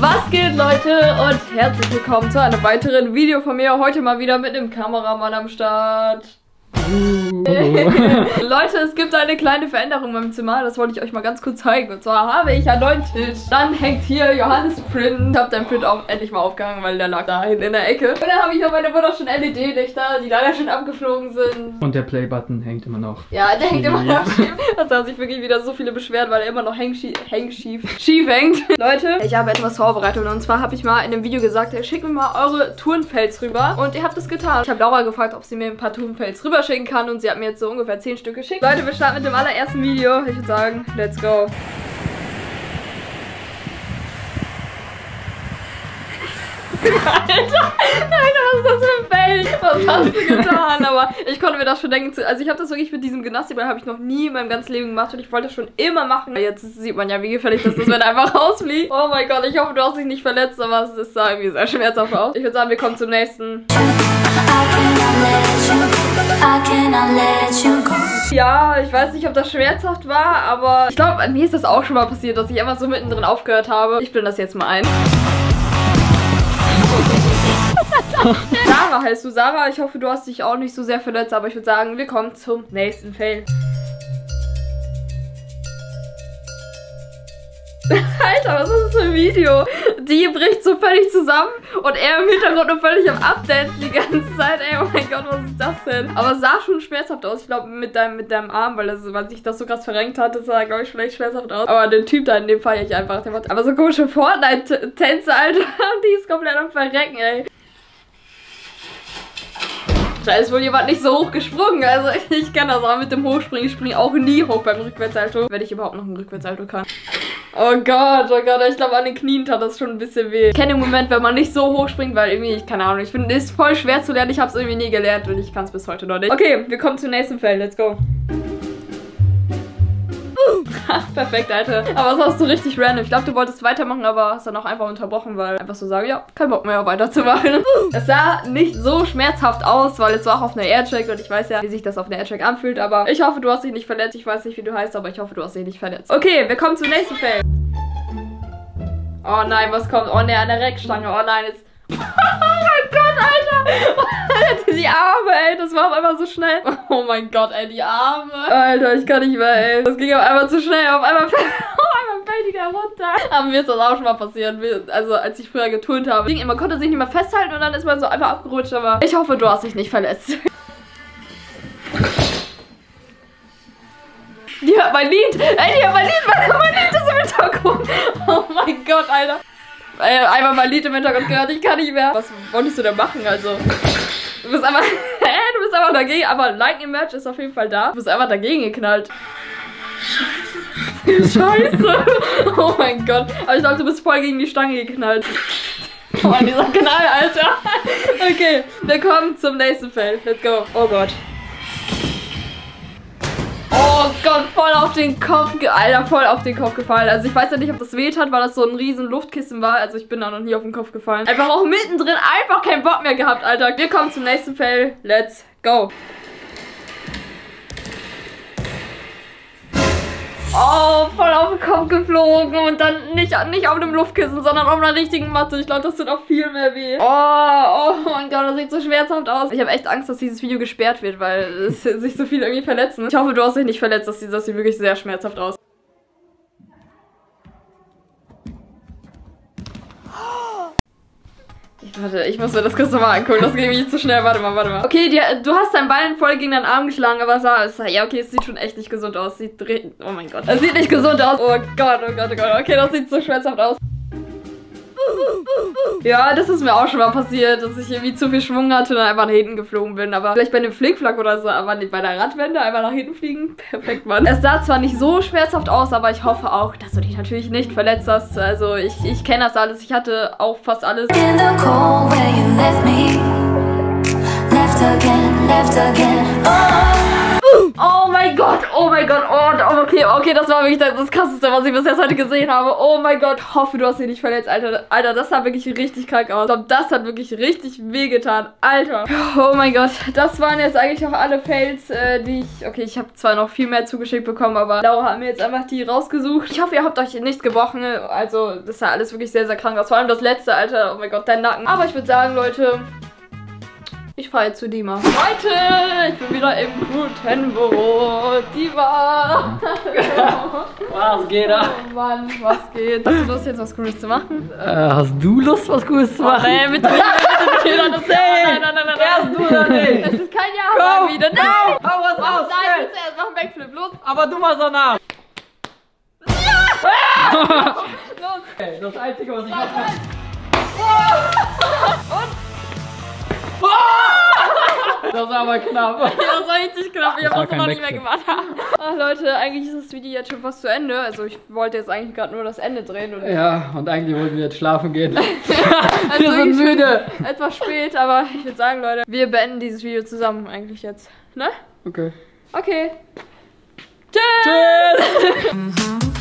Was geht, Leute? Und herzlich willkommen zu einem weiteren Video von mir. Heute mal wieder mit dem Kameramann am Start. Leute, es gibt eine kleine Veränderung in meinem Zimmer. Das wollte ich euch mal ganz kurz zeigen. Und zwar habe ich einen neuen Tisch. Dann hängt hier Johannes Print. Ich habe deinen Print auch endlich mal aufgehangen, weil der lag da hinten in der Ecke. Und dann habe ich noch meine wunderschönen LED-Lichter, die leider schon abgeflogen sind. Und der Play-Button hängt immer noch. Ja, der hängt immer noch schief. Das haben sich wirklich wieder so viele beschwert, weil er immer noch schief hängt. Leute, ich habe etwas vorbereitet. Und zwar habe ich mal in einem Video gesagt, schickt mir mal eure Turnfels rüber. Und ihr habt es getan. Ich habe Laura gefragt, ob sie mir ein paar Turnfels rüberschicken kann, und sie hat mir jetzt so ungefähr 10 Stück geschickt. Leute, wir starten mit dem allerersten Video. Ich würde sagen, let's go. Alter, was ist das für ein Feld? Was hast du getan? Aber ich konnte mir das schon denken. Also ich habe das wirklich mit diesem Gymnastikball habe ich noch nie in meinem ganzen Leben gemacht und ich wollte das schon immer machen. Jetzt sieht man ja, wie gefährlich das ist, wenn er einfach rausfliegt. Oh mein Gott, ich hoffe, du hast dich nicht verletzt, aber es sah irgendwie sehr schmerzhaft aus. Ich würde sagen, wir kommen zum nächsten. Ja, ich weiß nicht, ob das schmerzhaft war, aber ich glaube, mir ist das auch schon mal passiert, dass ich einfach so mittendrin aufgehört habe. Ich blende das jetzt mal ein. Sarah heißt du. Sarah, ich hoffe, du hast dich auch nicht so sehr verletzt, aber ich würde sagen, wir kommen zum nächsten Fail. Alter, was ist das für ein Video? Die bricht so völlig zusammen und er im Hintergrund nur völlig am Updaten die ganze Zeit. Ey, oh mein Gott, was ist das denn? Aber es sah schon schmerzhaft aus. Ich glaube, mit deinem Arm, weil sich das so krass verrenkt hat, das sah, glaube ich, vielleicht schmerzhaft aus. Aber den Typ da in dem Fall ich einfach. Der macht aber so komische Fortnite-Tänze, Alter. Die ist komplett am Verrecken, ey. Da ist wohl jemand nicht so hoch gesprungen. Also ich kann das auch mit dem Hochspringen. Ich springe auch nie hoch beim Rückwärtssalto. Wenn ich überhaupt noch einen Rückwärtssalto kann. Oh Gott, ich glaube an den Knien tat das schon ein bisschen weh. Ich kenne den Moment, wenn man nicht so hoch springt, weil irgendwie, keine Ahnung, ich finde, es ist voll schwer zu lernen. Ich habe es irgendwie nie gelernt und ich kann es bis heute noch nicht. Okay, wir kommen zum nächsten Feld. Let's go. Perfekt, Alter. Aber das hast du richtig random. Ich glaube, du wolltest weitermachen, aber hast dann auch einfach unterbrochen, weil einfach so sagen, ja, kein Bock mehr weiterzumachen. Es sah nicht so schmerzhaft aus, weil es war auch auf einer Airtrack und ich weiß ja, wie sich das auf einer Airtrack anfühlt, aber ich hoffe, du hast dich nicht verletzt. Ich weiß nicht, wie du heißt, aber ich hoffe, du hast dich nicht verletzt. Okay, wir kommen zum nächsten Feld. Oh nein, was kommt? Oh ne, an der Reckstange. Oh nein, jetzt... Oh mein Gott, Alter! Die Arme, ey, das war auf einmal so schnell. Oh mein Gott, ey, die Arme. Alter, ich kann nicht mehr, ey. Das ging auf einmal zu schnell. Auf einmal fällt die da runter. Aber mir ist das auch schon mal passiert. Also, als ich früher geturnt habe. Man konnte sich nicht mehr festhalten und dann ist man so einfach abgerutscht. Aber ich hoffe, du hast dich nicht verletzt. Die hört mein Lied. Ey, die hört mein Lied. Mein Lied ist im Hintergrund. Oh mein Gott, Alter. Einmal mein Lied im Hintergrund gehört, ich kann nicht mehr. Was wolltest du denn machen? Also, du bist einfach, du bist einfach dagegen, aber Lightning Match ist auf jeden Fall da. Du bist einfach dagegen geknallt. Scheiße. Oh mein Gott. Aber ich glaube, du bist voll gegen die Stange geknallt. Oh, dieser Knall, Alter. Okay, wir kommen zum nächsten Feld. Let's go. Oh Gott. Oh Gott, voll auf den Kopf, Alter, voll auf den Kopf gefallen. Also ich weiß ja nicht, ob das weh hat, weil das so ein riesen Luftkissen war. Also ich bin da noch nie auf den Kopf gefallen. Einfach auch mittendrin einfach keinen Bock mehr gehabt, Alter. Wir kommen zum nächsten Fail. Let's go. Oh, voll auf den Kopf geflogen und dann nicht auf dem Luftkissen, sondern auf einer richtigen Matte. Ich glaube, das tut auch viel mehr weh. Oh mein Gott, das sieht so schmerzhaft aus. Ich habe echt Angst, dass dieses Video gesperrt wird, weil sich so viele irgendwie verletzen. Ich hoffe, du hast dich nicht verletzt. Das sieht wirklich sehr schmerzhaft aus. Warte, ich muss mir das kurz nochmal angucken. Das geht mir zu schnell. Warte mal. Okay, du hast dein Bein voll gegen deinen Arm geschlagen, aber ja, okay, es sieht schon echt nicht gesund aus. Oh mein Gott. Es sieht nicht gesund aus. Oh Gott. Okay, das sieht so schmerzhaft aus. Ja, das ist mir auch schon mal passiert, dass ich irgendwie zu viel Schwung hatte und dann einfach nach hinten geflogen bin. Aber vielleicht bei einem Flickflack oder so, aber nicht bei der Radwende einfach nach hinten fliegen. Perfekt, Mann. Es sah zwar nicht so schmerzhaft aus, aber ich hoffe auch, dass du dich natürlich nicht verletzt hast. Also ich kenne das alles. Ich hatte auch fast alles. In the cold where you left me. Left again. Oh. Oh mein Gott, oh mein Gott, oh, okay, das war wirklich das Krasseste, was ich bis jetzt heute gesehen habe. Oh mein Gott, hoffe, du hast dich nicht verletzt, Alter. Alter, das sah wirklich richtig krank aus. Ich glaube, das hat wirklich richtig wehgetan, Alter. Oh mein Gott, das waren jetzt eigentlich auch alle Fails, die ich... Okay, ich habe zwar noch viel mehr zugeschickt bekommen, aber Laura hat mir jetzt einfach die rausgesucht. Ich hoffe, ihr habt euch nichts gebrochen. Also, das sah alles wirklich sehr, sehr krank aus. Vor allem das letzte, Alter. Oh mein Gott, dein Nacken. Aber ich würde sagen, Leute... Ich fahre jetzt zu Dima. Leute, ich bin wieder im guten Büro. Dima. Was geht da? Oh Mann, was geht? Hast du Lust, jetzt was Cooles zu machen? Hast du Lust, was Cooles zu machen? Nee, bitte nicht. Nein. Erst du oder nicht? Das ist kein Ja wieder. Nein! Hau was raus! Nein, bitte erst mach einen Backflip. Los. Aber du machst danach! Los. Okay, das Einzige, was ich mache. Das war aber knapp. Ja, das war richtig knapp. Ich habe das noch nicht mehr Backflip. gemacht. Ach Leute, eigentlich ist das Video jetzt schon fast zu Ende. Also ich wollte jetzt eigentlich gerade nur das Ende drehen. Oder? Ja, und eigentlich wollten wir jetzt schlafen gehen. Also Wir sind müde. Etwas spät, aber ich würde sagen, Leute, wir beenden dieses Video zusammen eigentlich jetzt. Ne? Okay. Okay. Tschüss! Tschüss!